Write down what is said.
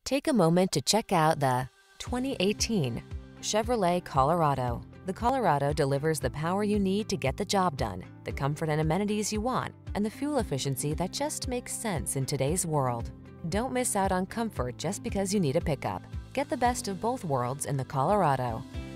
Take a moment to check out the 2018 Chevrolet Colorado. The Colorado delivers the power you need to get the job done, the comfort and amenities you want, and the fuel efficiency that just makes sense in today's world. Don't miss out on comfort just because you need a pickup. Get the best of both worlds in the Colorado.